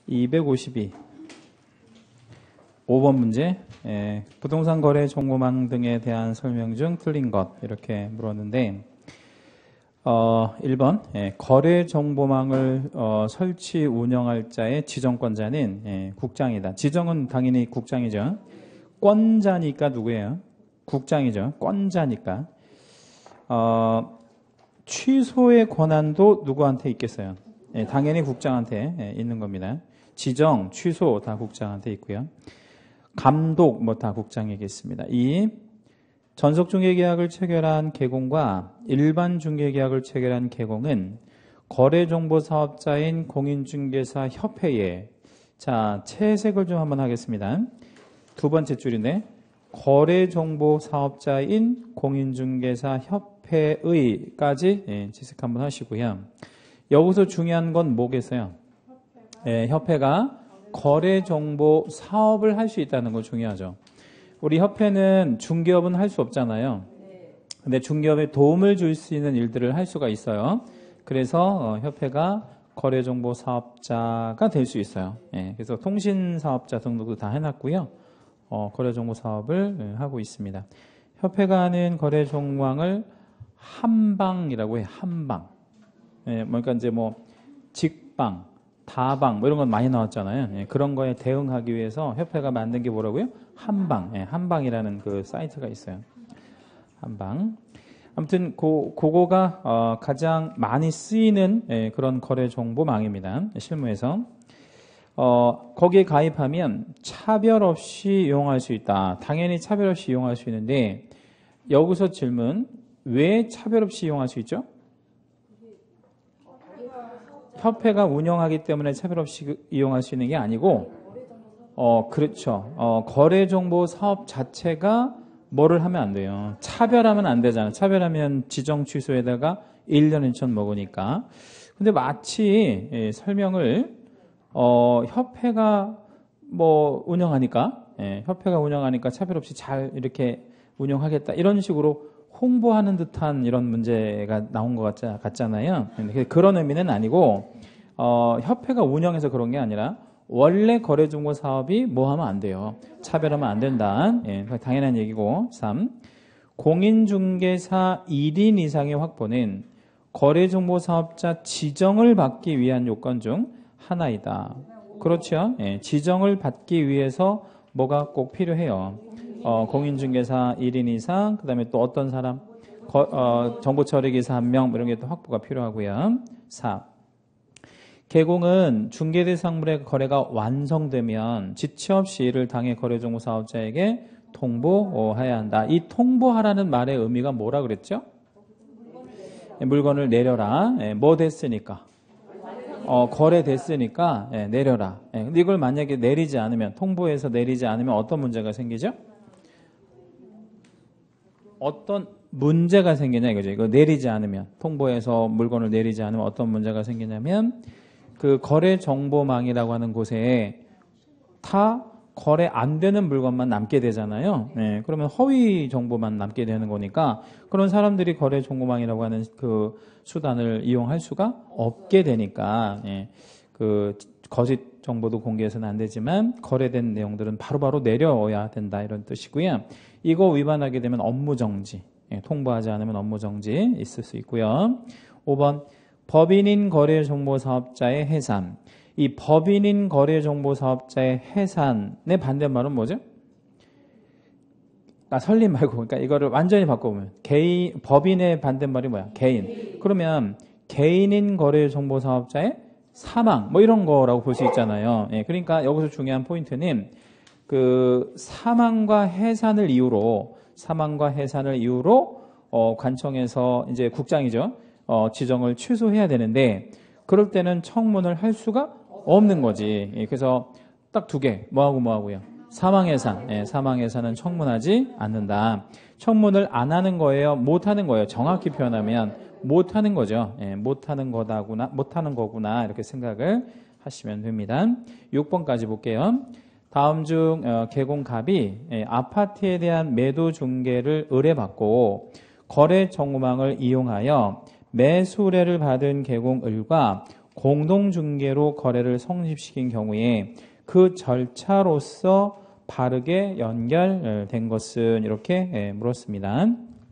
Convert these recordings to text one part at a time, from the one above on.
252. 5번 문제. 부동산 거래 정보망 등에 대한 설명 중 틀린 것 이렇게 물었는데 1번 거래 정보망을 설치 운영할 자의 지정권자는 국장이다. 지정은 당연히 국장이죠. 권자니까 누구예요? 국장이죠. 권자니까. 취소의 권한도 누구한테 있겠어요? 당연히 국장한테 있는 겁니다. 지정, 취소 다 국장한테 있고요. 감독 뭐 다 국장에게 있습니다. 2. 전속중개계약을 체결한 개공과 일반 중개계약을 체결한 개공은 거래정보사업자인 공인중개사 협회에 채색을 좀 한번 하겠습니다. 두 번째 줄인데 거래정보사업자인 공인중개사 협회의까지 채색 한번 하시고요. 여기서 중요한 건 뭐겠어요? 협회가 거래정보 사업을 할 수 있다는 거 중요하죠. 우리 협회는 중개업은 할 수 없잖아요. 근데 중개업에 도움을 줄 수 있는 일들을 할 수가 있어요. 그래서 협회가 거래정보 사업자가 될 수 있어요. 그래서 통신사업자 등록도 다 해놨고요. 거래정보 사업을 하고 있습니다. 협회가 하는 거래정보망을 한방이라고 해요. 한방. 그러니까 이제 뭐 직방, 다방 뭐 이런 건 많이 나왔잖아요. 그런 거에 대응하기 위해서 협회가 만든 게 뭐라고요? 한방. 한방이라는 그 사이트가 있어요. 한방. 아무튼 그거가 가장 많이 쓰이는 그런 거래 정보망입니다. 실무에서. 거기에 가입하면 차별 없이 이용할 수 있다. 당연히 차별 없이 이용할 수 있는데 여기서 질문, 왜 차별 없이 이용할 수 있죠? 협회가 운영하기 때문에 차별 없이 이용할 수 있는 게 아니고 그렇죠. 거래정보 사업 자체가 뭐를 하면 안 돼요. 차별하면 안 되잖아요. 차별하면 지정 취소에다가 1년 1천 먹으니까. 근데 마치 설명을 협회가 뭐 운영하니까 협회가 운영하니까 차별 없이 잘 이렇게 운영하겠다 이런 식으로 홍보하는 듯한 이런 문제가 나온 것 같잖아요. 그런 의미는 아니고 협회가 운영해서 그런 게 아니라 원래 거래정보 사업이 뭐 하면 안 돼요. 차별하면 안 된다. 당연한 얘기고. 3. 공인중개사 1인 이상의 확보는 거래정보 사업자 지정을 받기 위한 요건 중 하나이다. 그렇죠. 지정을 받기 위해서 뭐가 꼭 필요해요. 공인중개사 1인 이상, 그 다음에 또 어떤 사람, 정보처리기사 1명, 이런 게 또 확보가 필요하고요. 4. 개공은 중개대상물의 거래가 완성되면 지체 없이 이를 당해 거래정보사업자에게 통보해야 한다. 이 통보하라는 말의 의미가 뭐라 그랬죠? 물건을 내려라. 뭐 됐으니까? 거래됐으니까 내려라. 근데 이걸 만약에 내리지 않으면, 통보해서 내리지 않으면 어떤 문제가 생기죠? 어떤 문제가 생기냐 이거죠. 이거 내리지 않으면, 통보해서 물건을 내리지 않으면 어떤 문제가 생기냐면 그 거래 정보망이라고 하는 곳에 다 거래 안 되는 물건만 남게 되잖아요. 그러면 허위 정보만 남게 되는 거니까 그런 사람들이 거래 정보망이라고 하는 그 수단을 이용할 수가 없게 되니까 그 거짓 정보도 공개해서는 안 되지만 거래된 내용들은 바로바로 내려야 된다 이런 뜻이고요. 이거 위반하게 되면 업무정지, 통보하지 않으면 업무정지 있을 수 있고요. 5번 법인인 거래정보사업자의 해산. 이 법인인 거래정보사업자의 해산의 반대말은 뭐죠? 설립 말고, 그러니까 이거를 완전히 바꿔보면 법인의 반대말이 뭐야? 개인. 그러면 개인인 거래정보사업자의 사망 뭐 이런 거라고 볼 수 있잖아요. 그러니까 여기서 중요한 포인트는 그 사망과 해산을 이유로 관청에서 이제 국장이죠. 지정을 취소해야 되는데 그럴 때는 청문을 할 수가 없는 거지. 그래서 딱 두 개. 뭐하고요? 사망해산. 사망해산은 청문하지 않는다. 청문을 안 하는 거예요? 못 하는 거예요? 정확히 표현하면 못 하는 거죠. 못 하는 거구나. 이렇게 생각을 하시면 됩니다. 6번까지 볼게요. 다음 중 개공갑이 아파트에 대한 매도 중개를 의뢰받고 거래 정보망을 이용하여 매수의뢰를 받은 개공을과 공동중개로 거래를 성립시킨 경우에 그 절차로서 바르게 연결된 것은 이렇게 물었습니다.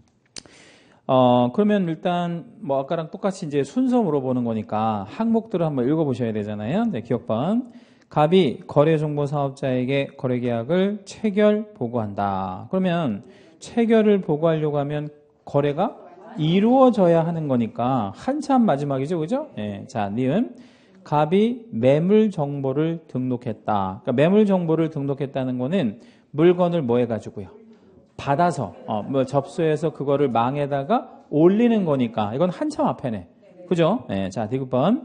그러면 일단 뭐 아까랑 똑같이 이제 순서 물어보는 거니까 항목들을 한번 읽어보셔야 되잖아요. 네, 기억번. 갑이 거래정보 사업자에게 거래계약을 체결 보고한다. 그러면 체결을 보고하려고 하면 거래가 이루어져야 하는 거니까 한참 마지막이죠, 그죠? 네, 자, 니은. 갑이 매물 정보를 등록했다. 그러니까 매물 정보를 등록했다는 거는 물건을 뭐 해가지고요? 받아서, 뭐 접수해서 그거를 망에다가 올리는 거니까 이건 한참 앞에네. 그죠? 네, 자, 디귿번.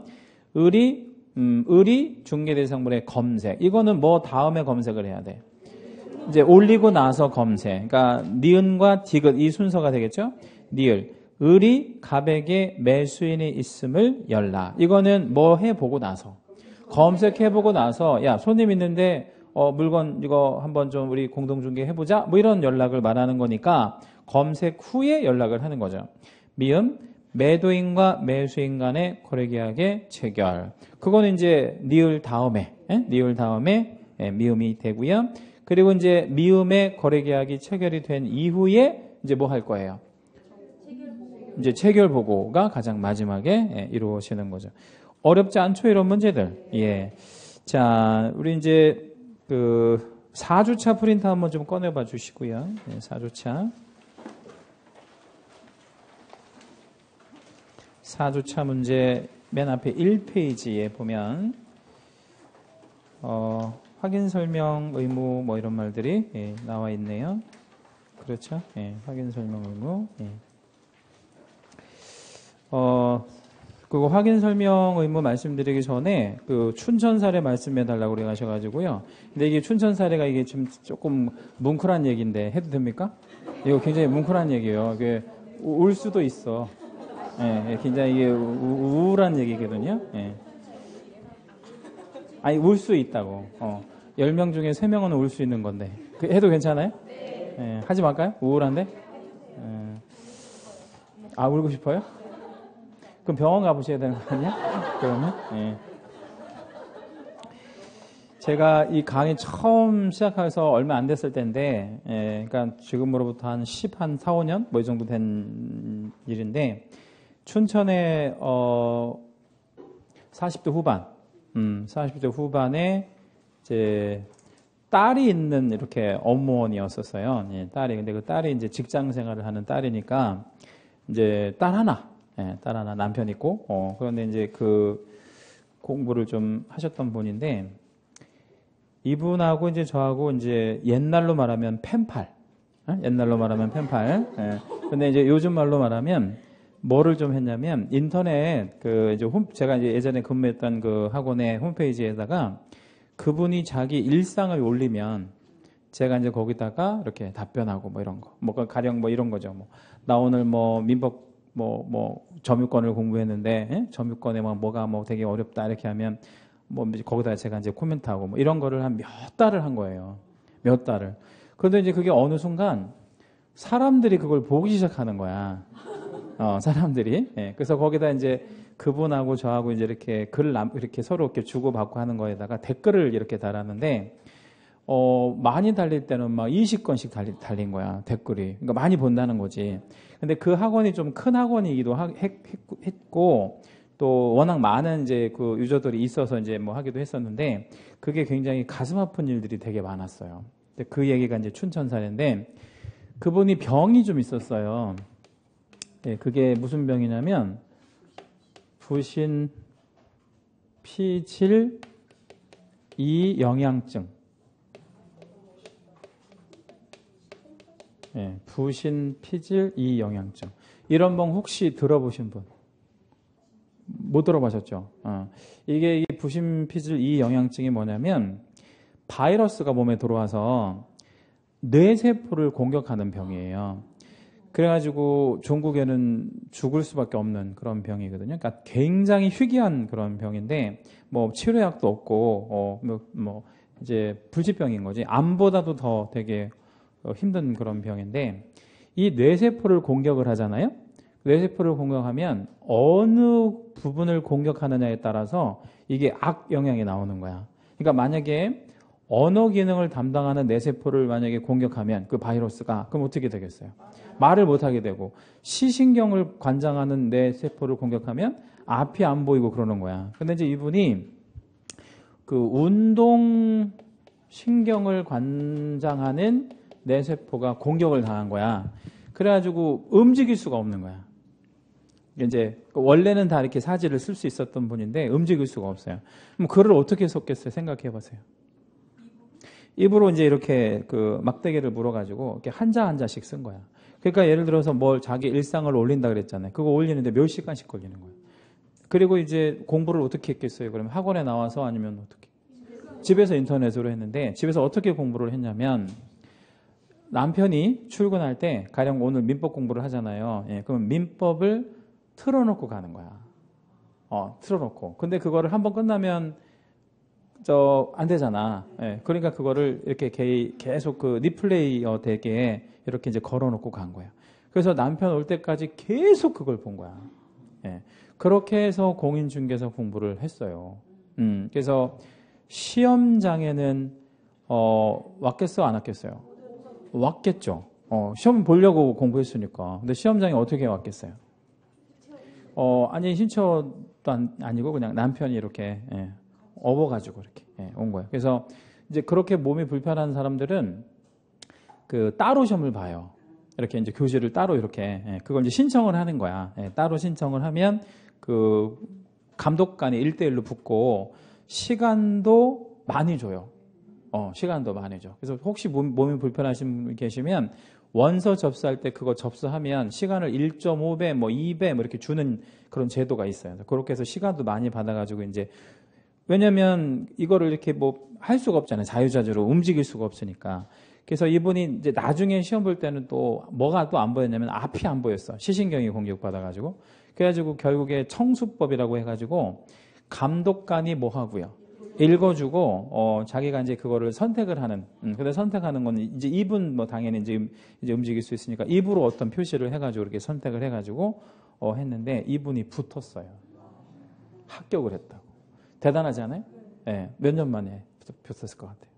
을이 중개대상물의 검색. 이거는 뭐 다음에 검색을 해야 돼? 이제 올리고 나서 검색. 그러니까 니은과 디귿 이 순서가 되겠죠? 니을. 을이 갑에게 매수인이 있음을 열라. 이거는 뭐 해보고 나서. 검색해보고 나서, 야, 손님 있는데, 물건 이거 한번 좀 우리 공동중개 해보자. 뭐 이런 연락을 말하는 거니까 검색 후에 연락을 하는 거죠. 미음. 매도인과 매수인 간의 거래계약의 체결. 그거는 이제 니을 다음에, 니을 다음에 미음이 되고요. 그리고 이제 미음의 거래계약이 체결이 된 이후에 이제 뭐 할 거예요? 이제 체결 보고가 가장 마지막에 이루어지는 거죠. 어렵지 않죠, 이런 문제들. 예. 자, 우리 이제 그 4주차 프린트 한번 좀 꺼내봐 주시고요. 네, 4주차. 4주차 문제 맨 앞에 1페이지에 보면 확인 설명 의무 뭐 이런 말들이 나와 있네요. 그렇죠? 예, 확인 설명 의무. 예. 그거 확인 설명 의무 말씀드리기 전에 그 춘천 사례 말씀해 달라고 그래 가셔가지고요. 근데 이게 춘천 사례가 이게 좀 조금 뭉클한 얘기인데 해도 됩니까? 이거 굉장히 뭉클한 얘기예요. 이게 울 수도 있어. 예, 굉장히 이게 우울한 얘기거든요. 예. 아니, 울 수 있다고. 10명 중에 3명은 울 수 있는 건데. 해도 괜찮아요? 예, 하지 말까요? 우울한데? 예. 아, 울고 싶어요? 그럼 병원 가보셔야 되는 거 아니야? 그러면? 예. 제가 이 강의 처음 시작해서 얼마 안 됐을 때인데, 그러니까 지금으로부터 한 4, 5년? 뭐 이 정도 된 일인데, 춘천에, 40대 후반, 40대 후반에 이제 딸이 있는 이렇게 어머니였었어요. 예, 딸이. 근데 그 딸이 이제 직장 생활을 하는 딸이니까, 이제 딸 하나, 남편 있고, 그런데 이제 그 공부를 좀 하셨던 분인데, 이분하고 이제 저하고 이제 옛날로 말하면 펜팔. 옛날로 말하면 펜팔. 근데 이제 요즘 말로 말하면 뭐를 좀 했냐면 인터넷 그 이제 제가 이제 예전에 근무했던 그 학원의 홈페이지에다가 그분이 자기 일상을 올리면 제가 이제 거기다가 이렇게 답변하고 뭐 이런 거. 뭐 가령 뭐 이런 거죠. 뭐 나 오늘 뭐 민법 뭐 점유권을 공부했는데 점유권에 뭐가 뭐 되게 어렵다 이렇게 하면 뭐 거기다 제가 이제 코멘트하고 뭐 이런 거를 한 몇 달을 한 거예요. 몇 달을. 그런데 이제 그게 어느 순간 사람들이 그걸 보기 시작하는 거야. 사람들이. 예. 그래서 거기다 이제 그분하고 저하고 이제 이렇게 이렇게 서로 이렇게 주고받고 하는 거에다가 댓글을 이렇게 달았는데 많이 달릴 때는 막 20건씩 달린 거야, 댓글이. 그러니까 많이 본다는 거지. 근데 그 학원이 좀 큰 학원이기도 했고, 또 워낙 많은 이제 그 유저들이 있어서 이제 뭐 하기도 했었는데, 그게 굉장히 가슴 아픈 일들이 되게 많았어요. 근데 그 얘기가 이제 춘천 사례인데, 그분이 병이 좀 있었어요. 네, 그게 무슨 병이냐면, 부신 피질 이영양증. 예, 부신 피질 이영양증. 이런 병 혹시 들어보신 분? 못 들어보셨죠? 이게 부신 피질 이영양증이 뭐냐면 바이러스가 몸에 들어와서 뇌세포를 공격하는 병이에요. 그래가지고 종국에는 죽을 수밖에 없는 그런 병이거든요. 그러니까 굉장히 희귀한 그런 병인데 뭐 치료약도 없고 뭐 이제 불치병인 거지. 암보다도 더 되게 힘든 그런 병인데 이 뇌세포를 공격을 하잖아요. 뇌세포를 공격하면 어느 부분을 공격하느냐에 따라서 이게 악 영향이 나오는 거야. 그러니까 만약에 언어 기능을 담당하는 뇌세포를 만약에 공격하면 그 바이러스가 그럼 어떻게 되겠어요? 말을 못하게 되고, 시신경을 관장하는 뇌세포를 공격하면 앞이 안 보이고 그러는 거야. 근데 이제 이분이 그 운동 신경을 관장하는 뇌세포가 공격을 당한 거야. 그래가지고 움직일 수가 없는 거야. 이제 원래는 다 이렇게 사지를 쓸 수 있었던 분인데 움직일 수가 없어요. 그럼 글을 어떻게 썼겠어요? 생각해 보세요. 입으로 이제 이렇게 그 막대기를 물어가지고 이렇게 한자 한자씩 쓴 거야. 그러니까 예를 들어서 뭘 자기 일상을 올린다 그랬잖아요. 그거 올리는데 몇 시간씩 걸리는 거예요. 그리고 이제 공부를 어떻게 했겠어요? 그러면 학원에 나와서 아니면 어떻게? 집에서 인터넷으로 했는데, 집에서 어떻게 공부를 했냐면, 남편이 출근할 때 가령 오늘 민법 공부를 하잖아요. 예, 그럼 민법을 틀어놓고 가는 거야. 틀어놓고. 근데 그거를 한번 끝나면 안 되잖아. 예, 그러니까 그거를 이렇게 계속 그 리플레이어 되게 이렇게 이제 걸어놓고 간 거야. 그래서 남편 올 때까지 계속 그걸 본 거야. 예, 그렇게 해서 공인중개사 공부를 했어요. 그래서 시험장에는 왔겠어, 안 왔겠어요? 왔겠죠. 시험 보려고 공부했으니까. 근데 시험장에 어떻게 왔겠어요? 아니, 신청도 아니고 그냥 남편이 이렇게 업어가지고 이렇게 온 거예요. 그래서 이제 그렇게 몸이 불편한 사람들은 그 따로 시험을 봐요. 이렇게 이제 교실을 따로 이렇게 그걸 이제 신청을 하는 거야. 따로 신청을 하면 그 감독관이 1대1로 붙고 시간도 많이 줘요. 시간도 많이 줘. 그래서 혹시 몸이 불편하신 분 계시면 원서 접수할 때 그거 접수하면 시간을 1.5배, 뭐 2배 뭐 이렇게 주는 그런 제도가 있어요. 그렇게 해서 시간도 많이 받아가지고 이제 왜냐면 이거를 이렇게 뭐 할 수가 없잖아요. 자유자재로 움직일 수가 없으니까. 그래서 이분이 이제 나중에 시험 볼 때는 또 뭐가 또 안 보였냐면 앞이 안 보였어. 시신경이 공격받아가지고. 그래가지고 결국에 청수법이라고 해가지고 감독관이 뭐 하고요. 읽어주고, 자기가 이제 그거를 선택을 하는, 근데 선택하는 건 이제 입은 뭐 당연히 이제 움직일 수 있으니까 입으로 어떤 표시를 해가지고 이렇게 선택을 해가지고, 했는데 이분이 붙었어요. 합격을 했다고. 대단하지 않아요? 네, 몇 년 만에 붙었을 것 같아요.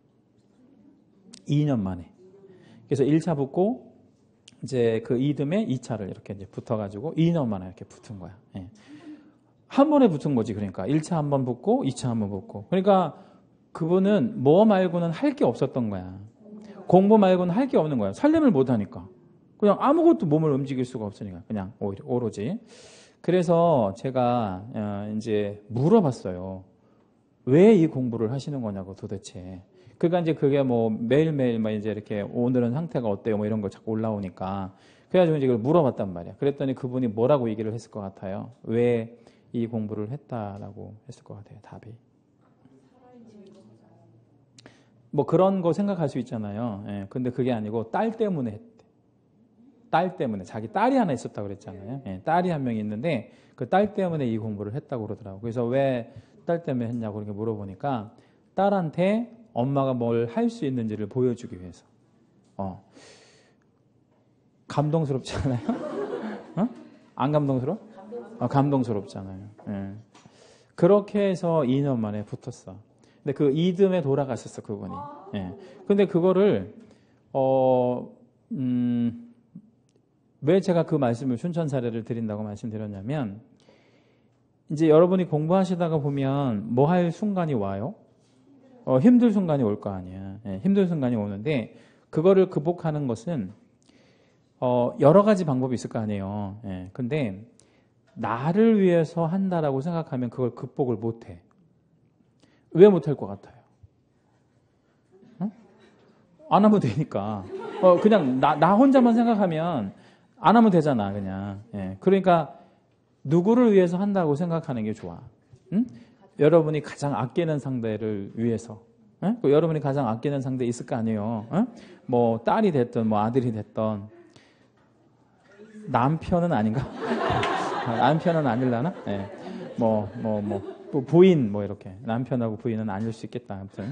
2년 만에. 그래서 1차 붙고, 이제 그 이듬해 2차를 이렇게 이제 붙어가지고 2년 만에 이렇게 붙은 거야. 네. 한 번에 붙은 거지. 그러니까 1차 한 번 붙고 2차 한 번 붙고. 그러니까 그분은 뭐 말고는 할 게 없었던 거야. 공부 말고는 할 게 없는 거야. 살림을 못 하니까. 그냥 아무것도 몸을 움직일 수가 없으니까. 그냥 오로지. 그래서 제가 이제 물어봤어요. 왜 이 공부를 하시는 거냐고 도대체. 그러니까 이제 그게 뭐 매일매일 막 이제 이렇게 오늘은 상태가 어때요? 뭐 이런 거 자꾸 올라오니까. 그래가지고 이제 그걸 물어봤단 말이야. 그랬더니 그분이 뭐라고 얘기를 했을 것 같아요? 왜 이 공부를 했다라고 했을 것 같아요. 답이. 뭐 그런 거 생각할 수 있잖아요. 예, 근데 그게 아니고 딸 때문에 했대. 딸 때문에. 자기 딸이 하나 있었다고 그랬잖아요. 예, 딸이 한 명이 있는데 그 딸 때문에 이 공부를 했다고 그러더라고요. 그래서 왜 딸 때문에 했냐고 이렇게 물어보니까 딸한테 엄마가 뭘 할 수 있는지를 보여주기 위해서. 감동스럽지 않아요? 안 감동스러워? 감동스럽잖아요. 예. 그렇게 해서 2년 만에 붙었어. 근데 그 이듬해 돌아가셨어, 그분이. 예. 근데 그거를, 왜 제가 그 말씀을 춘천 사례를 드린다고 말씀드렸냐면, 이제 여러분이 공부하시다가 보면 뭐 할 순간이 와요? 힘들 순간이 올 거 아니야. 예, 힘들 순간이 오는데, 그거를 극복하는 것은, 여러 가지 방법이 있을 거 아니에요. 예. 근데, 나를 위해서 한다라고 생각하면 그걸 극복을 못해. 왜 못할 것 같아요? 안 하면 되니까. 그냥 나 혼자만 생각하면 안 하면 되잖아, 그냥. 예. 그러니까 누구를 위해서 한다고 생각하는 게 좋아. 응? 여러분이 가장 아끼는 상대를 위해서. 여러분이 가장 아끼는 상대 있을 거 아니에요. 뭐 딸이 됐든 뭐 아들이 됐든 남편은 아닌가? 남편은 아닐라나? 네. 부인, 뭐, 이렇게. 남편하고 부인은 아닐 수 있겠다. 아무튼.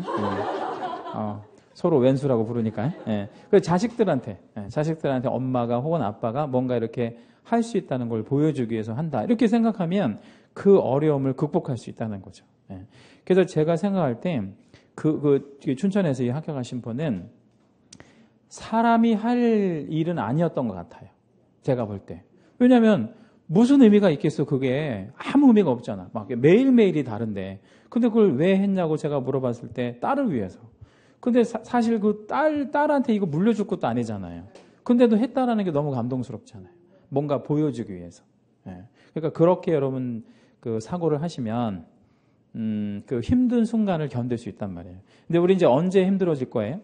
서로 왼수라고 부르니까. 예. 그래서 자식들한테 엄마가 혹은 아빠가 뭔가 이렇게 할 수 있다는 걸 보여주기 위해서 한다. 이렇게 생각하면 그 어려움을 극복할 수 있다는 거죠. 예. 그래서 제가 생각할 때 춘천에서 이 학교 가신 분은 사람이 할 일은 아니었던 것 같아요. 제가 볼 때. 왜냐하면 무슨 의미가 있겠어? 그게 아무 의미가 없잖아. 막 매일매일이 다른데. 근데 그걸 왜 했냐고 제가 물어봤을 때 딸을 위해서. 근데 사실 그 딸한테 이거 물려줄 것도 아니잖아요. 근데도 했다라는 게 너무 감동스럽잖아요. 뭔가 보여주기 위해서. 예. 그러니까 그렇게 여러분 그 사고를 하시면 그 힘든 순간을 견딜 수 있단 말이에요. 근데 우리 이제 언제 힘들어질 거예요?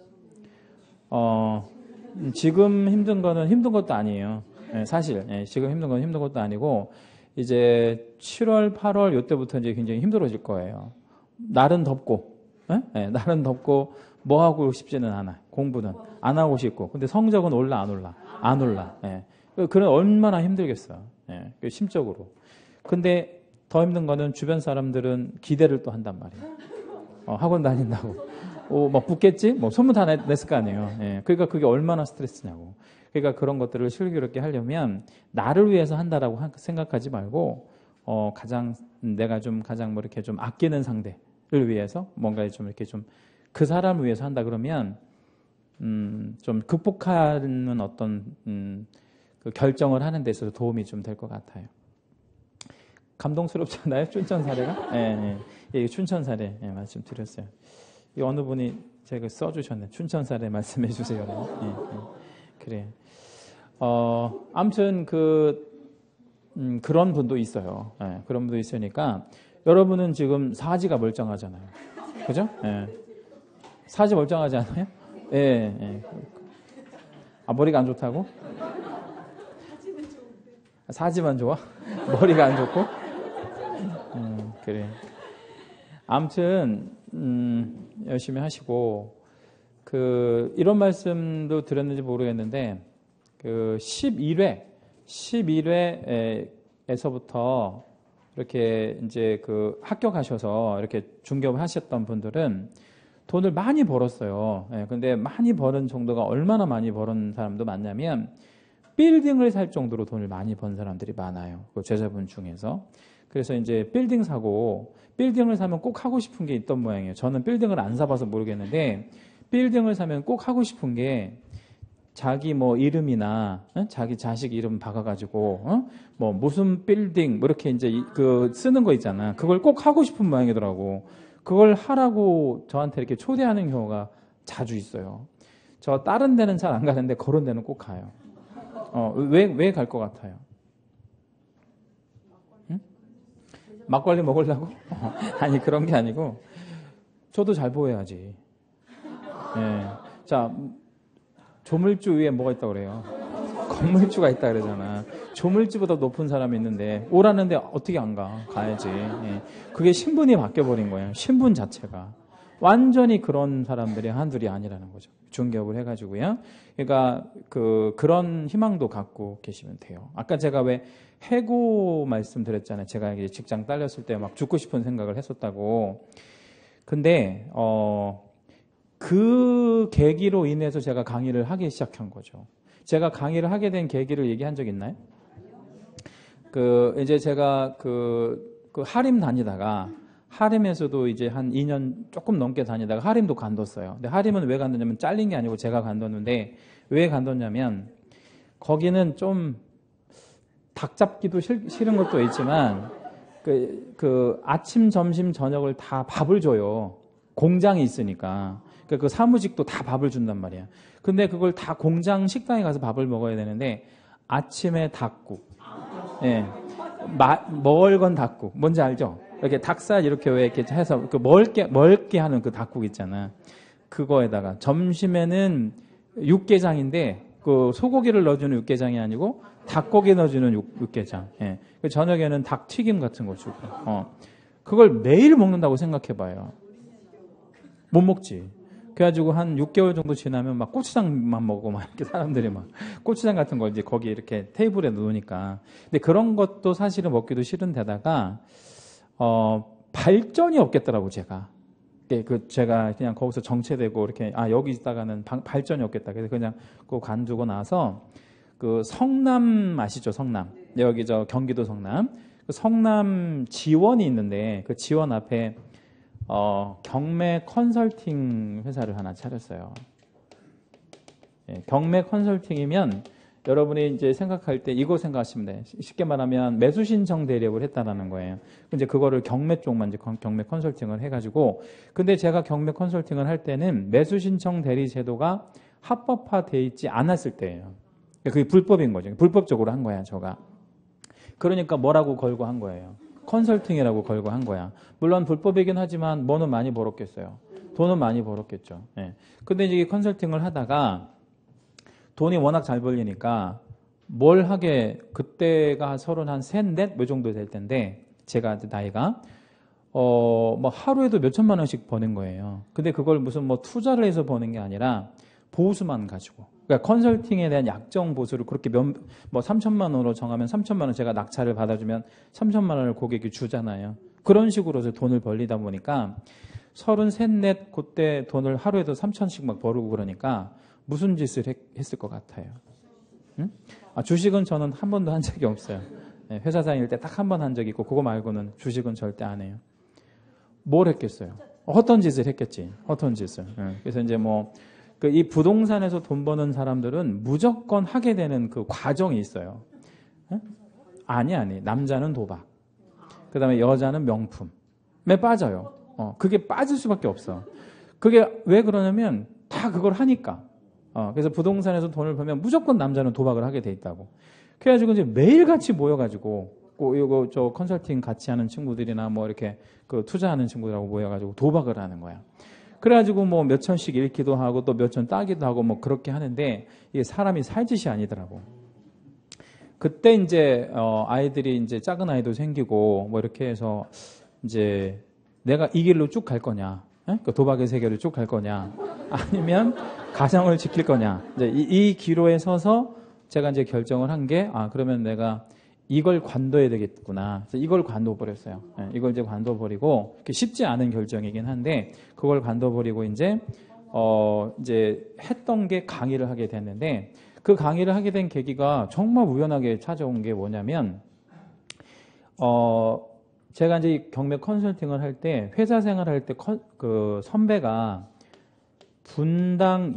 지금 힘든 거는 힘든 것도 아니에요. 예, 사실 지금 힘든 건 힘든 것도 아니고 이제 7월, 8월 이때부터 이제 굉장히 힘들어질 거예요. 날은 덥고, 날은 덥고 뭐 하고 싶지는 않아. 공부는 안 하고 싶고, 근데 성적은 올라 안 올라? 안 올라. 예. 그런 얼마나 힘들겠어. 예, 심적으로. 근데 더 힘든 거는 주변 사람들은 기대를 또 한단 말이에요. 학원 다닌다고. 막 붙겠지? 뭐 소문 다 냈을 거 아니에요. 예. 그러니까 그게 얼마나 스트레스냐고. 그러니까 그런 것들을 슬기롭게 하려면 나를 위해서 한다라고 생각하지 말고 내가 좀 가장 뭐 이렇게 좀 아끼는 상대를 위해서 뭔가 좀 이렇게 좀 그 사람을 위해서 한다 그러면 좀 극복하는 어떤 그 결정을 하는 데 있어서 도움이 좀 될 것 같아요. 감동스럽지 않아요? 춘천 사례가? 예, 춘천 사례 말씀드렸어요. 이 어느 분이 제가 써주셨네. 춘천 사례 말씀해 주세요. 그래. 아무튼 그런 분도 있어요. 예, 그런 분도 있으니까 여러분은 지금 사지가 멀쩡하잖아요. 그죠? 예. 사지 멀쩡하지 않아요? 예. 머리가 안 좋다고? 사지만 좋아? 머리가 안 좋고? 그래. 아무튼 열심히 하시고 이런 말씀도 드렸는지 모르겠는데 11회에서부터 이렇게 이제 합격하셔서 이렇게 중개업을 하셨던 분들은 돈을 많이 벌었어요. 근데 많이 버는 정도가 얼마나 많이 버는 사람도 많냐면 빌딩을 살 정도로 돈을 많이 번 사람들이 많아요. 그 제자분 중에서. 그래서 이제 빌딩을 사면 꼭 하고 싶은 게 있던 모양이에요. 저는 빌딩을 안 사봐서 모르겠는데 빌딩을 사면 꼭 하고 싶은 게 자기 뭐 이름이나 자기 자식 이름 박아가지고 뭐 무슨 빌딩 뭐 이렇게 이제 쓰는 거 있잖아. 그걸 꼭 하고 싶은 모양이더라고. 그걸 하라고 저한테 이렇게 초대하는 경우가 자주 있어요. 저 다른 데는 잘 안 가는데 그런 데는 꼭 가요. 왜 갈 것 같아요? 응? 막걸리 먹으려고? 아니 그런 게 아니고 저도 잘 보여야지. 예. 자, 조물주 위에 뭐가 있다고 그래요? 건물주가 있다 그러잖아. 조물주보다 높은 사람이 있는데 오라는데 어떻게 안 가? 가야지. 예. 그게 신분이 바뀌어버린 거예요. 신분 자체가. 완전히 그런 사람들이 한둘이 아니라는 거죠. 중개업을 해가지고요. 그러니까 그런 희망도 갖고 계시면 돼요. 아까 제가 왜 해고 말씀드렸잖아요. 제가 이제 직장 딸렸을 때 막 죽고 싶은 생각을 했었다고. 근데 그 계기로 인해서 제가 강의를 하기 시작한 거죠. 제가 강의를 하게 된 계기를 얘기한 적 있나요? 이제 제가 하림 다니다가 하림에서도 이제 한 2년 조금 넘게 다니다가 하림도 관뒀어요. 근데 하림은 왜 관뒀냐면 잘린 게 아니고 제가 관뒀는데 왜 관뒀냐면 거기는 좀 닭 잡기도 싫은 것도 있지만 아침, 점심, 저녁을 다 밥을 줘요. 공장이 있으니까. 그 사무직도 다 밥을 준단 말이야. 근데 그걸 다 공장 식당에 가서 밥을 먹어야 되는데 아침에 닭국. 예. 멀건 닭국. 뭔지 알죠? 이렇게 닭살 이렇게 왜 이렇게 해서 멀게 하는 그 닭국 있잖아. 그거에다가 점심에는 육개장인데 소고기를 넣어주는 육개장이 아니고 닭고기 넣어주는 육개장. 예. 저녁에는 닭튀김 같은 거 주고. 그걸 매일 먹는다고 생각해봐요. 못 먹지. 그래가지고 한 6개월 정도 지나면 막 고추장만 먹고 막 이렇게 사람들이 막 고추장 같은 걸 이제 거기 이렇게 테이블에 놓으니까. 근데 그런 것도 사실은 먹기도 싫은 데다가 발전이 없겠더라고 제가. 제가 그냥 거기서 정체되고 이렇게 여기 있다가는 발전이 없겠다. 그래서 그냥 관두고 나서 그 성남 아시죠? 성남. 여기 저 경기도 성남. 그 성남 지원이 있는데 그 지원 앞에 경매 컨설팅 회사를 하나 차렸어요. 예, 경매 컨설팅이면 여러분이 이제 생각할 때 이거 생각하시면 돼요. 쉽게 말하면 매수 신청 대리업을 했다라는 거예요. 이제 그거를 경매 쪽만 이제 경매 컨설팅을 해가지고, 근데 제가 경매 컨설팅을 할 때는 매수 신청 대리 제도가 합법화돼 있지 않았을 때예요. 그게 불법인 거죠. 불법적으로 한 거야, 저가. 그러니까 뭐라고 걸고 한 거예요. 컨설팅이라고 걸고 한 거야. 물론 불법이긴 하지만 뭐는 많이 벌었겠어요. 돈은 많이 벌었겠죠. 예. 근데 이제 컨설팅을 하다가 돈이 워낙 잘 벌리니까 뭘 하게, 그때가 서른 한 셋, 넷 뭐 정도 될 텐데, 제가 나이가 뭐 하루에도 몇 천만 원씩 버는 거예요. 근데 그걸 무슨 뭐 투자를 해서 버는 게 아니라 보수만 가지고, 그러니까 컨설팅에 대한 약정 보수를 그렇게 뭐 3천만 원으로 정하면 3천만 원 제가 낙찰을 받아주면 3천만 원을 고객이 주잖아요. 그런 식으로 해서 돈을 벌리다 보니까 33, 넷 그때 돈을 하루에도 3천씩 막 벌고 그러니까 무슨 짓을 했을 것 같아요? 응? 주식은 저는 한 번도 한 적이 없어요. 네, 회사 다닐 때 딱 한 번 한 적이 있고 그거 말고는 주식은 절대 안 해요. 뭘 했겠어요? 헛된 짓을 했겠지. 헛된 짓을. 네, 그래서 이제 뭐 이 부동산에서 돈 버는 사람들은 무조건 하게 되는 그 과정이 있어요. 네? 아니. 남자는 도박. 그 다음에 여자는 명품에 빠져요. 그게 빠질 수밖에 없어. 그게 왜 그러냐면 다 그걸 하니까. 그래서 부동산에서 돈을 벌면 무조건 남자는 도박을 하게 돼 있다고. 그래가지고 이제 매일 같이 모여가지고, 이거 저 컨설팅 같이 하는 친구들이나 뭐 이렇게 그 투자하는 친구들하고 모여가지고 도박을 하는 거야. 그래가지고 뭐 몇 천씩 잃기도 하고 또 몇 천 따기도 하고 뭐 그렇게 하는데 이게 사람이 살 짓이 아니더라고. 그때 이제 아이들이 이제 작은 아이도 생기고 뭐 이렇게 해서 이제 내가 이 길로 쭉 갈 거냐, 그 도박의 세계를 쭉 갈 거냐, 아니면 가정을 지킬 거냐. 이제 이 기로에 서서 제가 이제 결정을 한 게, 그러면 내가 이걸 관둬야 되겠구나. 그래서 이걸 관둬버렸어요. 이걸 이제 관둬버리고, 쉽지 않은 결정이긴 한데, 그걸 관둬버리고 이제 했던 게 강의를 하게 됐는데, 그 강의를 하게 된 계기가 정말 우연하게 찾아온 게 뭐냐면, 제가 이제 경매 컨설팅을 할 때, 회사 생활할 때 그 선배가 분당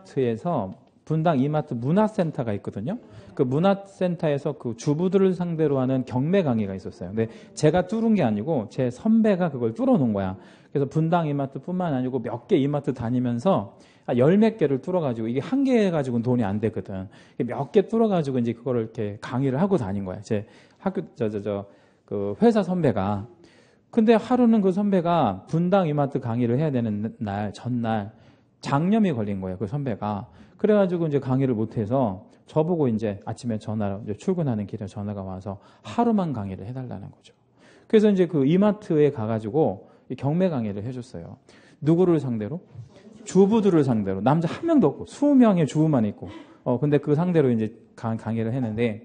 이마트 문화센터가 있거든요. 그 문화센터에서 그 주부들을 상대로 하는 경매 강의가 있었어요. 근데 제가 뚫은 게 아니고 제 선배가 그걸 뚫어놓은 거야. 그래서 분당 이마트뿐만 아니고 몇 개 이마트 다니면서 열 몇 개를 뚫어가지고, 이게 한 개 가지고는 돈이 안 되거든. 몇 개 뚫어가지고 이제 그거를 이렇게 강의를 하고 다닌 거야. 제 학교 그 회사 선배가. 근데 하루는 그 선배가 분당 이마트 강의를 해야 되는 전날 장염이 걸린 거예요. 그 선배가. 그래가지고 이제 강의를 못해서 저보고 이제 아침에 이제 출근하는 길에 전화가 와서 하루만 강의를 해달라는 거죠. 그래서 이제 그 이마트에 가가지고 경매 강의를 해줬어요. 누구를 상대로? 주부들을 상대로. 남자 한 명도 없고 20명의 주부만 있고. 근데 그 상대로 이제 강의를 했는데,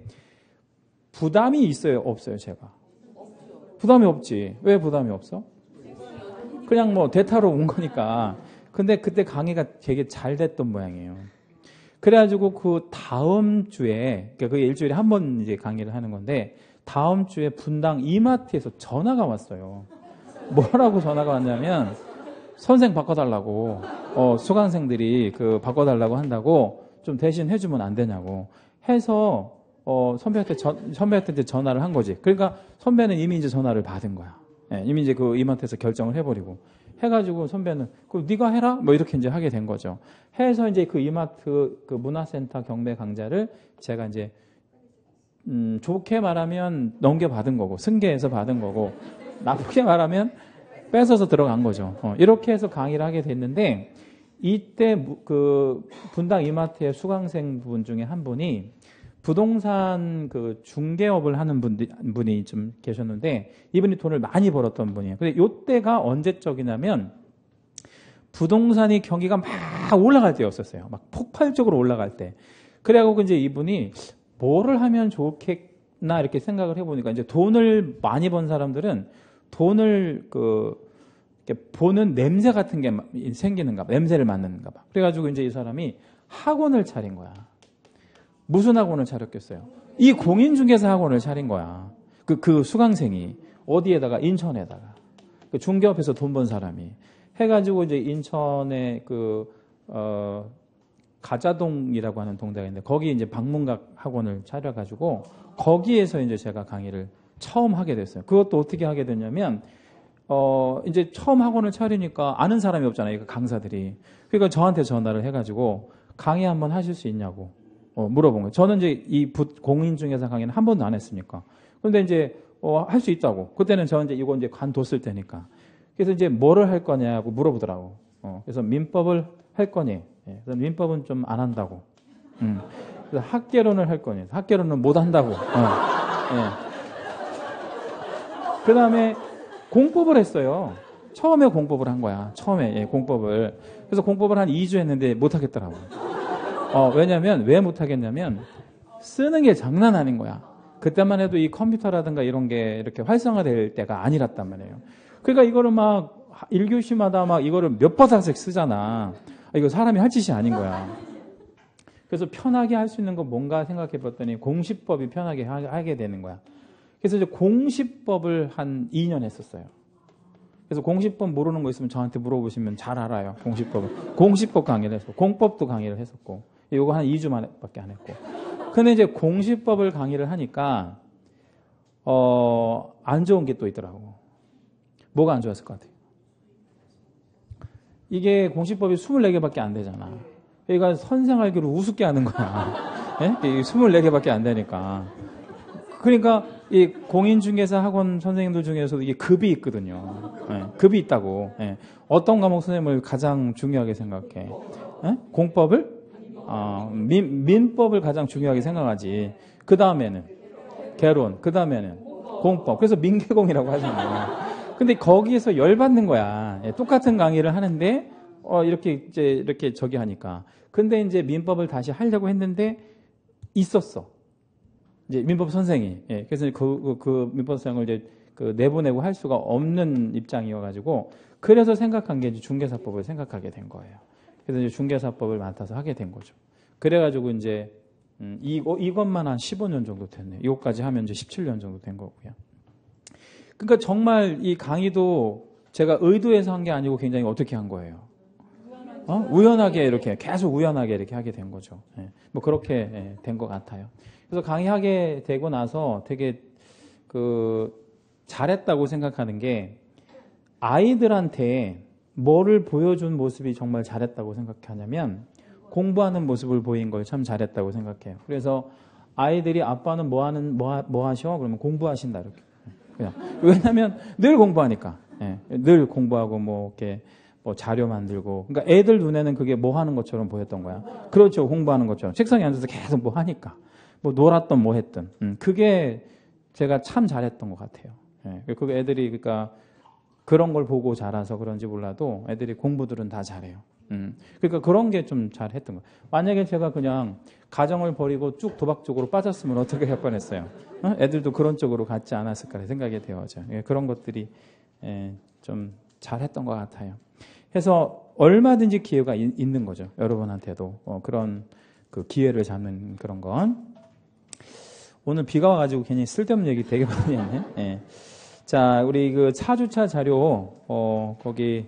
부담이 있어요, 없어요, 제가? 부담이 없지. 왜 부담이 없어? 그냥 뭐 대타로 온 거니까. 근데 그때 강의가 되게 잘 됐던 모양이에요. 그래가지고 그 다음 주에, 그러니까 그게 일주일에 한 번 이제 강의를 하는 건데, 다음 주에 분당 이마트에서 전화가 왔어요. 뭐라고 전화가 왔냐면, 선생 바꿔달라고, 수강생들이 바꿔달라고 한다고 좀 대신 해주면 안 되냐고 해서, 선배한테 전화를 한 거지. 그러니까 선배는 이미 이제 전화를 받은 거야. 예, 이미 이제 그 이마트에서 결정을 해버리고. 해가지고 선배는 네가 해라 뭐 이렇게 이제 하게 된 거죠. 해서 이제 그 이마트 그 문화센터 경매 강좌를 제가 이제 좋게 말하면 넘겨받은 거고, 승계해서 받은 거고, 나쁘게 말하면 뺏어서 들어간 거죠. 이렇게 해서 강의를 하게 됐는데, 이때 그 분당 이마트의 수강생분 중에 한 분이 부동산 그 중개업을 하는 분이 좀 계셨는데, 이분이 돈을 많이 벌었던 분이에요. 근데 이때가 언제적이냐면 부동산이 경기가 막 올라갈 때였었어요. 막 폭발적으로 올라갈 때. 그래갖고 이제 이분이 뭐를 하면 좋겠나 이렇게 생각을 해보니까, 이제 돈을 많이 번 사람들은 돈을 이렇게 보는 냄새 같은 게 생기는가 봐. 냄새를 맡는가 봐. 그래가지고 이제 이 사람이 학원을 차린 거야. 무슨 학원을 차렸겠어요? 이 공인중개사 학원을 차린 거야. 그 수강생이 어디에다가 인천에다가 그 중개업에서 돈 번 사람이 해가지고 이제 인천에 가자동이라고 하는 동네가 있는데 거기 이제 방문각 학원을 차려가지고 거기에서 이제 제가 강의를 처음 하게 됐어요. 그것도 어떻게 하게 됐냐면 이제 처음 학원을 차리니까 아는 사람이 없잖아요. 그 강사들이. 그러니까 저한테 전화를 해가지고 강의 한번 하실 수 있냐고 물어본 거예요. 저는 이제 이 공인중개사 강의는 한 번도 안 했으니까. 그런데 이제 할 수 있다고. 그때는 저 이제 이거 이제 관뒀을 때니까. 그래서 이제 뭐를 할 거냐고 물어보더라고. 그래서 민법을 할 거니. 예, 그래서 민법은 좀 안 한다고. 그래서 학개론을 할 거니. 학개론은 못 한다고. 예. 그 다음에 공법을 했어요. 처음에 공법을 한 거야. 처음에 공법을. 그래서 공법을 한 2주 했는데 못 하겠더라고. 왜냐면 왜 못 하겠냐면 쓰는 게 장난 아닌 거야. 그때만 해도 이 컴퓨터라든가 이런 게 이렇게 활성화될 때가 아니랐단 말이에요. 그러니까 이거를 막 1교시마다 막 이거를 몇 버섯씩 쓰잖아. 이거 사람이 할 짓이 아닌 거야. 그래서 편하게 할 수 있는 건 뭔가 생각해 봤더니 공시법이 편하게 하게 되는 거야. 그래서 이제 공시법을 한 2년 했었어요. 그래서 공시법 모르는 거 있으면 저한테 물어보시면 잘 알아요. 공시법을. 공시법 강의를 했었고, 공법도 강의를 했었고, 이거 한 2주 만에밖에 안 했고. 근데 이제 공시법을 강의를 하니까, 안 좋은 게 또 있더라고. 뭐가 안 좋았을 것 같아요? 이게 공시법이 24개밖에 안 되잖아. 그러니까 선생알기로 우습게 하는 거야. 예? 24개밖에 안 되니까. 그러니까 이 공인중개사 학원 선생님들 중에서도 이게 급이 있거든요. 예, 급이 있다고. 예. 어떤 과목 선생님을 가장 중요하게 생각해? 예? 공법을? 민법을 가장 중요하게 생각하지. 그 다음에는 개론, 그 다음에는 공법. 그래서 민개공이라고 하잖아요. 근데 거기에서 열받는 거야. 예, 똑같은 강의를 하는데 이렇게 저기 하니까. 근데 이제 민법을 다시 하려고 했는데 있었어. 이제 민법 선생이. 예, 그래서 그 민법 선생을 이제 내보내고 할 수가 없는 입장이어가지고 그래서 생각한 게 이제 중개사법을 생각하게 된 거예요. 그래서 이제 중개사법을 맡아서 하게 된 거죠. 그래가지고 이제 이것만 한 15년 정도 됐네요. 이것까지 하면 이제 17년 정도 된 거고요. 그러니까 정말 이 강의도 제가 의도해서 한 게 아니고 굉장히 어떻게 한 거예요. 우연하게 이렇게 계속 우연하게 이렇게 하게 된 거죠. 예, 뭐 그렇게 된 것 같아요. 그래서 강의하게 되고 나서 되게 잘했다고 생각하는 게 아이들한테 뭐를 보여준 모습이 정말 잘했다고 생각하냐면 공부하는 모습을 보인 걸 참 잘했다고 생각해요. 그래서 아이들이 아빠는 뭐 하셔? 그러면 공부하신다 이렇게. 그냥. 왜냐하면 늘 공부하니까. 예, 늘 공부하고 이렇게 자료 만들고. 그러니까 애들 눈에는 그게 뭐 하는 것처럼 보였던 거야. 그렇죠. 공부하는 것처럼. 책상에 앉아서 계속 뭐 하니까. 놀았던 뭐 했던. 그게 제가 참 잘했던 것 같아요. 예, 그 애들이 그러니까 그런 걸 보고 자라서 그런지 몰라도 애들이 공부들은 다 잘해요. 그러니까 그런 게 좀 잘했던 거예요. 만약에 제가 그냥 가정을 버리고 쭉 도박 쪽으로 빠졌으면 어떻게 할 뻔했어요. 애들도 그런 쪽으로 갔지 않았을까 생각이 되어져. 예, 그런 것들이 좀 잘했던 것 같아요. 그래서 얼마든지 기회가 있는 거죠. 여러분한테도 그런 기회를 잡는 그런 건. 오늘 비가 와가지고 괜히 쓸데없는 얘기 되게 많이 했네. 예. 자, 우리 4주차 자료 거기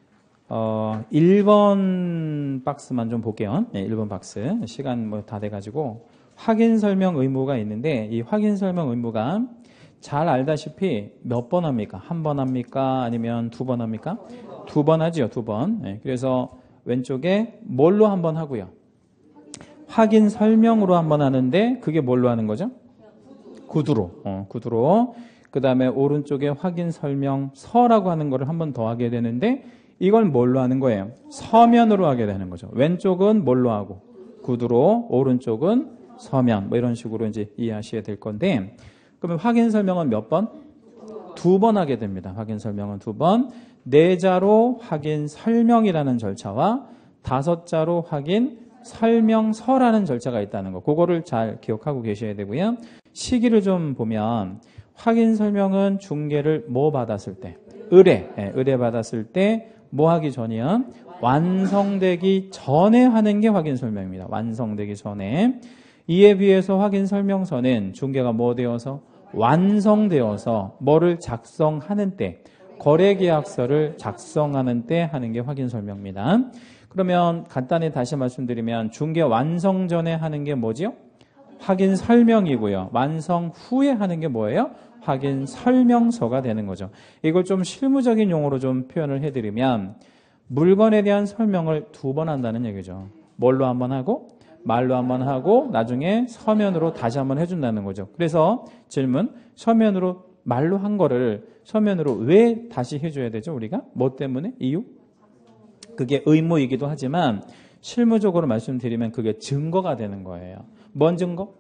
1번 박스만 좀 볼게요. 네, 1번 박스. 시간 다 돼가지고 확인 설명 의무가 있는데 이 확인 설명 의무가 잘 알다시피 몇 번 합니까? 한 번 합니까? 아니면 2번 합니까? 2번 하지요. 2번. 네, 그래서 왼쪽에 뭘로 한 번 하고요. 확인 설명으로 한 번 하는데 그게 뭘로 하는 거죠? 구두로. 구두로. 그 다음에 오른쪽에 확인 설명 서라고 하는 거를 한 번 더 하게 되는데 이걸 뭘로 하는 거예요? 서면으로 하게 되는 거죠. 왼쪽은 뭘로 하고 구두로, 오른쪽은 서면. 이런 식으로 이제 이해하셔야 될 건데 그러면 확인 설명은 몇 번? 2번 하게 됩니다. 확인 설명은 2번. 4자로 확인 설명이라는 절차와 5자로 확인 설명서라는 절차가 있다는 거. 그거를 잘 기억하고 계셔야 되고요. 시기를 좀 보면 확인 설명은 중개를 뭐 받았을 때? 의뢰 받았을 때 뭐 하기 전이요? 완성되기 전에 하는 게 확인 설명입니다. 완성되기 전에. 이에 비해서 확인 설명서는 중개가 뭐 되어서 완성되어서 뭐를 작성하는 때, 거래계약서를 작성하는 때 하는 게 확인 설명입니다. 그러면 간단히 다시 말씀드리면 중개 완성 전에 하는 게 뭐지요? 확인 설명이고요. 완성 후에 하는 게 뭐예요? 확인 설명서가 되는 거죠. 이걸 좀 실무적인 용어로 좀 표현을 해드리면 물건에 대한 설명을 2번 한다는 얘기죠. 뭘로 한번 하고 말로 한번 하고 나중에 서면으로 다시 한번 해준다는 거죠. 그래서 질문, 서면으로 말로 한 거를 서면으로 왜 다시 해줘야 되죠? 우리가? 뭐 때문에? 이유? 그게 의무이기도 하지만 실무적으로 말씀드리면 그게 증거가 되는 거예요. 뭔 증거?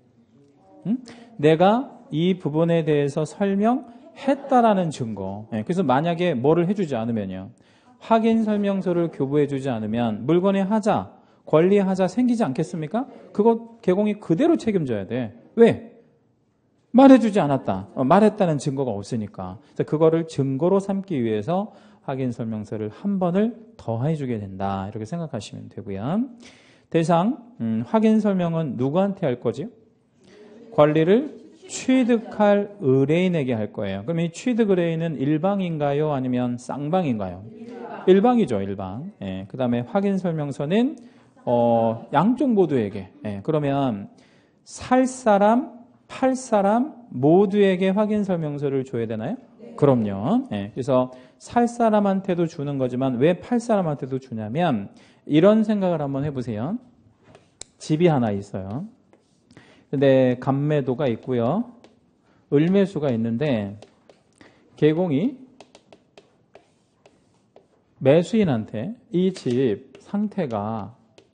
내가 이 부분에 대해서 설명했다라는 증거. 그래서 만약에 뭐를 해주지 않으면요. 확인 설명서를 교부해주지 않으면 물건의 하자, 권리의 하자 생기지 않겠습니까? 그거 개공이 그대로 책임져야 돼. 왜? 말해주지 않았다. 말했다는 증거가 없으니까. 그래서 그거를 증거로 삼기 위해서 확인 설명서를 한 번을 더 해주게 된다. 이렇게 생각하시면 되고요. 대상, 확인 설명은 누구한테 할 거지? 권리를 취득할 의뢰인에게 할 거예요. 그럼 이 취득 의뢰인은 일방인가요? 아니면 쌍방인가요? 일방이죠, 일방. 예, 그 다음에 확인 설명서는 양쪽 모두에게. 예, 그러면 살 사람, 팔 사람 모두에게 확인 설명서를 줘야 되나요? 그럼요. 예, 그래서 살 사람한테도 주는 거지만 왜 팔 사람한테도 주냐면 이런 생각을 한번 해보세요. 집이 하나 있어요. 근데 감매도가 있고요. 을매수가 있는데 개공이 매수인한테 이 집 상태가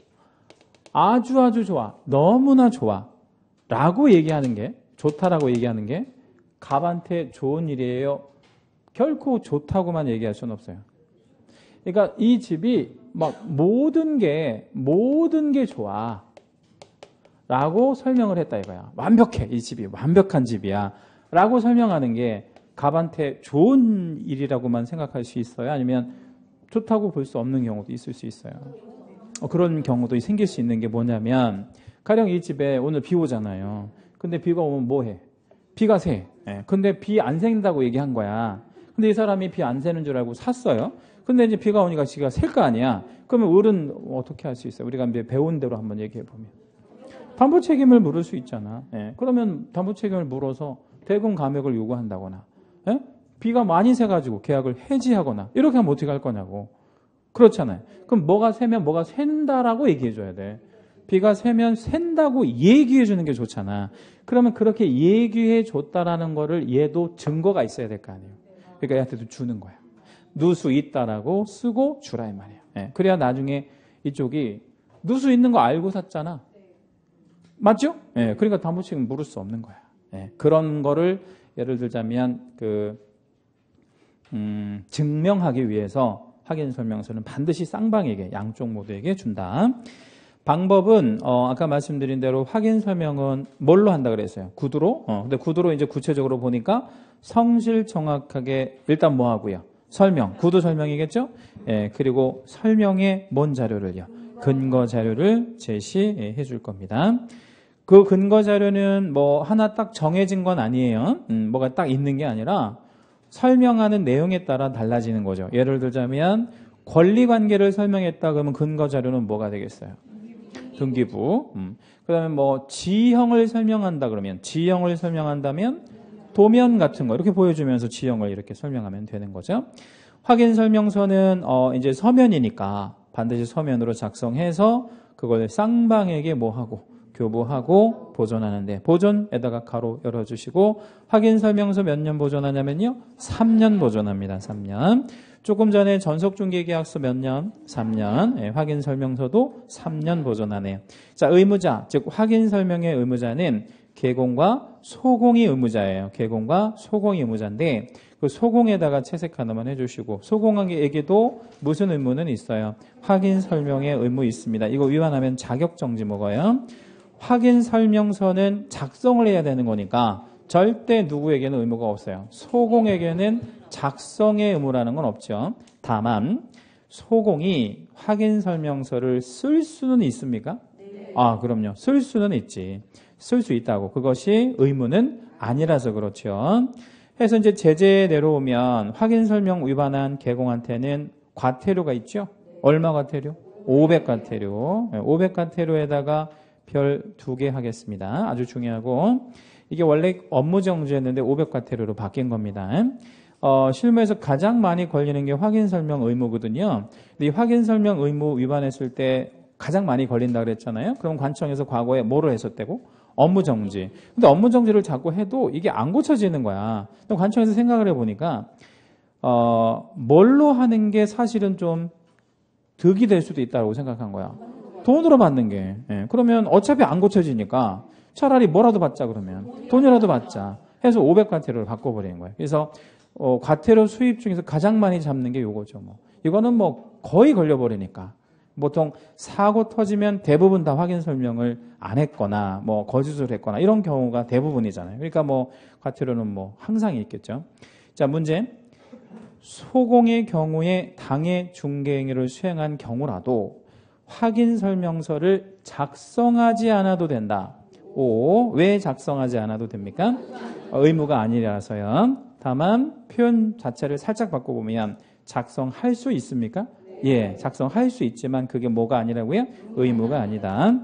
아주 좋아, 너무나 좋아 라고 얘기하는 게, 좋다라고 얘기하는 게 갑한테 좋은 일이에요? 결코 좋다고만 얘기할 수는 없어요. 그러니까 이 집이 막 모든 게 좋아 라고 설명을 했다 이거야. 완벽해, 이 집이 완벽한 집이야 라고 설명하는 게 갑한테 좋은 일이라고만 생각할 수 있어요? 아니면 좋다고 볼 수 없는 경우도 있을 수 있어요. 그런 경우도 생길 수 있는 게 뭐냐면 가령 이 집에 오늘 비 오잖아요. 근데 비가 오면 뭐 해? 비가 새. 근데 비 안 샌다고 얘기한 거야. 근데 이 사람이 비 안 새는 줄 알고 샀어요. 근데 이제 비가 오니까 지가 셀 거 아니야. 그러면 을은 어떻게 할 수 있어요? 우리가 이제 배운 대로 한번 얘기해 보면 담보 책임을 물을 수 있잖아. 그러면 담보 책임을 물어서 대금 감액을 요구한다거나, 비가 많이 새가지고 계약을 해지하거나 이렇게 하면 어떻게 할 거냐고. 그렇잖아요. 그럼 뭐가 새면 뭐가 샌다라고 얘기해 줘야 돼. 비가 새면 샌다고 얘기해 주는 게 좋잖아. 그러면 그렇게 얘기해 줬다라는 거를 얘도 증거가 있어야 될 거 아니에요. 그러니까 얘한테도 주는 거야. 누수 있다라고 쓰고 주라 이 말이에요. 그래야 나중에 이쪽이 누수 있는 거 알고 샀잖아. 맞죠? 그러니까 담보 책임 물을 수 없는 거야. 그런 거를 예를 들자면 증명하기 위해서 확인 설명서는 반드시 쌍방에게, 양쪽 모두에게 준다. 방법은 아까 말씀드린 대로 확인 설명은 뭘로 한다 그랬어요? 구두로. 근데 구두로 이제 구체적으로 보니까 성실 정확하게 일단 뭐 하고요? 설명, 구두 설명이겠죠? 그리고 설명의 뭔 자료를요? 근거 자료를 제시해 줄 겁니다. 그 근거 자료는 뭐 하나 딱 정해진 건 아니에요. 뭐가 딱 있는 게 아니라 설명하는 내용에 따라 달라지는 거죠. 예를 들자면 권리관계를 설명했다 그러면 근거 자료는 뭐가 되겠어요? 등기부. 그다음에 뭐 지형을 설명한다 그러면 지형을 설명한다면 도면 같은 거 이렇게 보여주면서 지형을 이렇게 설명하면 되는 거죠. 확인 설명서는 이제 서면이니까 반드시 서면으로 작성해서 그걸 쌍방에게 뭐 하고 교부하고 보존하는데 보존에다가 가로 열어주시고 확인 설명서 몇 년 보존하냐면요 3년 보존합니다. 3년. 조금 전에 전속중개계약서 몇 년? 3년. 확인 설명서도 3년 보존하네요. 자, 의무자 즉 확인 설명의 의무자는 개공과 소공이 의무자예요. 개공과 소공이 의무자인데 그 소공에다가 채색 하나만 해주시고 소공에게도 무슨 의무는 있어요? 확인 설명의 의무 있습니다. 이거 위반하면 자격정지 먹어요. 확인 설명서는 작성을 해야 되는 거니까 절대 누구에게는 의무가 없어요. 소공에게는 작성의 의무라는 건 없죠. 다만 소공이 확인 설명서를 쓸 수는 있습니까? 아, 그럼요. 쓸 수는 있지. 쓸 수 있다고. 그것이 의무는 아니라서 그렇죠. 해서 이제 제재 내려오면 확인 설명 위반한 개공한테는 과태료가 있죠. 얼마 과태료? 500 과태료. 500 과태료에다가 별 2개 하겠습니다. 아주 중요하고 이게 원래 업무정지였는데 500 과태료로 바뀐 겁니다. 실무에서 가장 많이 걸리는 게 확인 설명 의무거든요. 근데 이 확인 설명 의무 위반했을 때 가장 많이 걸린다 그랬잖아요. 그럼 관청에서 과거에 뭐로 했었대고? 업무정지. 근데 업무정지를 자꾸 해도 이게 안 고쳐지는 거야. 그럼 관청에서 생각을 해보니까 뭘로 하는 게 사실은 좀 득이 될 수도 있다고 생각한 거야. 돈으로 받는 게. 예. 그러면 어차피 안 고쳐지니까 차라리 뭐라도 받자 그러면. 돈이라도 받자. 해서 500 과태료를 바꿔버리는 거예요. 그래서 과태료 수입 중에서 가장 많이 잡는 게 요거죠. 뭐. 이거는 뭐 거의 걸려버리니까. 보통 사고 터지면 대부분 다 확인 설명을 안 했거나 뭐 거짓을 했거나 이런 경우가 대부분이잖아요. 그러니까 뭐 과태료는 뭐 항상 있겠죠. 자, 문제. 소공의 경우에 당해 중개행위를 수행한 경우라도 확인 설명서를 작성하지 않아도 된다. 오, 왜 작성하지 않아도 됩니까? 의무가 아니라서요. 다만 표현 자체를 살짝 바꿔보면 작성할 수 있습니까? 예, 작성할 수 있지만 그게 뭐가 아니라고요? 의무가 아니다.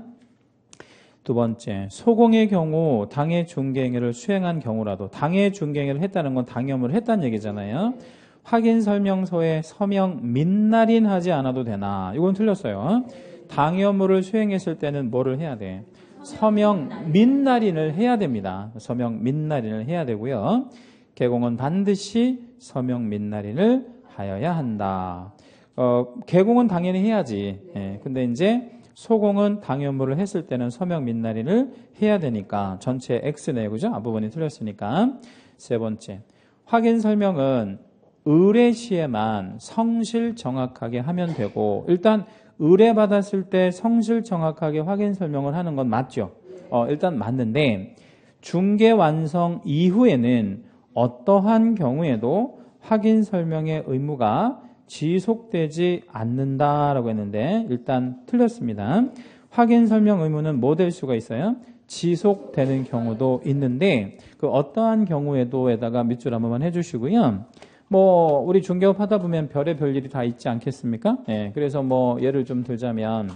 두 번째, 소공의 경우 당해 중개행위를 수행한 경우라도 당해 중개행위를 했다는 건 당혐을 했다는 얘기잖아요. 확인 설명서에 서명 민날인하지 않아도 되나? 이건 틀렸어요. 당혐을 수행했을 때는 뭐를 해야 돼? 서명 민날인을 해야 됩니다. 서명 민날인을 해야 되고요. 개공은 반드시 서명 민날인을 하여야 한다. 개공은 당연히 해야지. 예, 근데 이제 소공은 당연무를 했을 때는 서명 민날인을 해야 되니까 전체 X네요. 그죠? 앞부분이 틀렸으니까. 세 번째. 확인 설명은 의뢰 시에만 성실 정확하게 하면 되고 일단 의뢰 받았을 때 성실 정확하게 확인 설명을 하는 건 맞죠? 일단 맞는데 중개 완성 이후에는 어떠한 경우에도 확인 설명의 의무가 지속되지 않는다라고 했는데 일단 틀렸습니다. 확인 설명 의무는 뭐 될 수가 있어요? 지속되는 경우도 있는데 그 어떠한 경우에도에다가 밑줄 한 번만 해주시고요. 뭐 우리 중개업 하다 보면 별의별 일이 다 있지 않겠습니까? 예, 그래서 뭐 예를 좀 들자면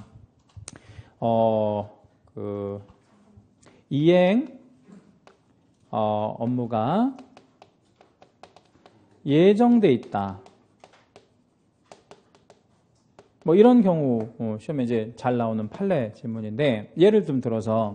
이행 업무가 예정돼 있다. 뭐 이런 경우 시험에 이제 잘 나오는 판례 질문인데 예를 좀 들어서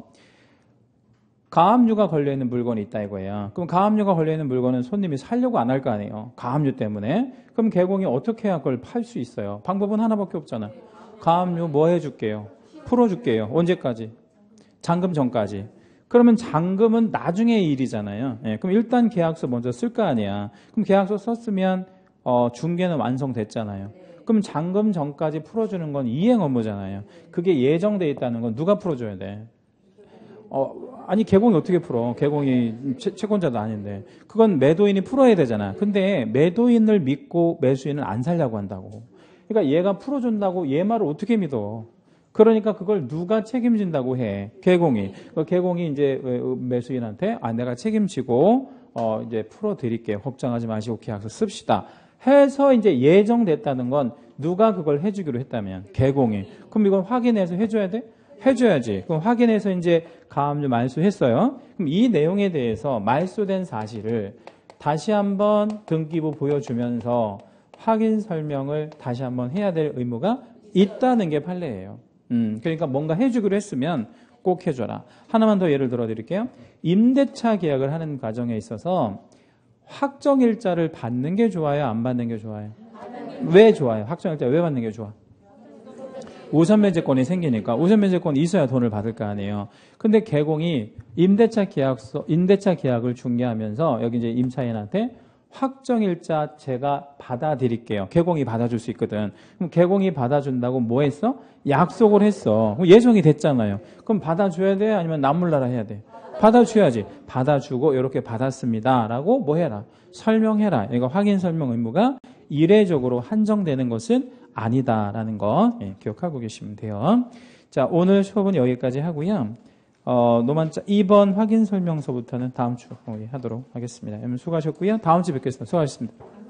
가압류가 걸려있는 물건이 있다 이거예요. 그럼 가압류가 걸려있는 물건은 손님이 사려고 안 할 거 아니에요. 가압류 때문에. 그럼 개공이 어떻게 해야 그걸 팔 수 있어요? 방법은 하나밖에 없잖아요. 가압류 뭐 해줄게요? 풀어줄게요. 언제까지? 잔금 전까지. 그러면 잔금은 나중에 일이잖아요. 예, 그럼 일단 계약서 먼저 쓸 거 아니야. 그럼 계약서 썼으면 중개는 완성됐잖아요. 그럼 잔금 전까지 풀어주는 건 이행 업무잖아요. 그게 예정돼 있다는 건 누가 풀어줘야 돼? 아니 개공이 어떻게 풀어? 개공이 채권자도 아닌데 그건 매도인이 풀어야 되잖아. 근데 매도인을 믿고 매수인은 안 살려고 한다고. 그러니까 얘가 풀어준다고 얘 말을 어떻게 믿어? 그러니까 그걸 누가 책임진다고 해? 개공이. 개공이 이제 매수인한테 내가 책임지고 이제 풀어드릴게요. 걱정하지 마시고 계약서 씁시다. 해서 이제 예정됐다는 건 누가 그걸 해주기로 했다면 개공이. 그럼 이건 확인해서 해줘야 돼? 해줘야지. 그럼 확인해서 이제 가압류 말소했어요. 그럼 이 내용에 대해서 말소된 사실을 다시 한번 등기부 보여주면서 확인 설명을 다시 한번 해야 될 의무가 있다는 게 판례예요. 그러니까 뭔가 해주기로 했으면 꼭 해줘라. 하나만 더 예를 들어 드릴게요. 임대차 계약을 하는 과정에 있어서 확정일자를 받는 게 좋아요? 안 받는 게 좋아요? 왜 좋아요? 확정일자 왜 받는 게 좋아? 우선면제권이 생기니까 우선면제권이 있어야 돈을 받을 거 아니에요. 근데 개공이 임대차 계약을 중개하면서 여기 이제 임차인한테 확정일자 제가 받아드릴게요. 개공이 받아줄 수 있거든. 그럼 개공이 받아준다고 뭐 했어? 약속을 했어. 그럼 예정이 됐잖아요. 그럼 받아줘야 돼? 아니면 남몰라라 해야 돼? 받아줘야지. 받아주고 이렇게 받았습니다. 라고 뭐 해라? 설명해라. 그러니까 확인 설명 의무가 이례적으로 한정되는 것은 아니다라는 거 기억하고 계시면 돼요. 자. 자, 오늘 수업은 여기까지 하고요. 노만자 2번 확인 설명서부터는 다음 주 하도록 하겠습니다. 여러분 수고하셨고요. 다음 주에 뵙겠습니다. 수고하셨습니다.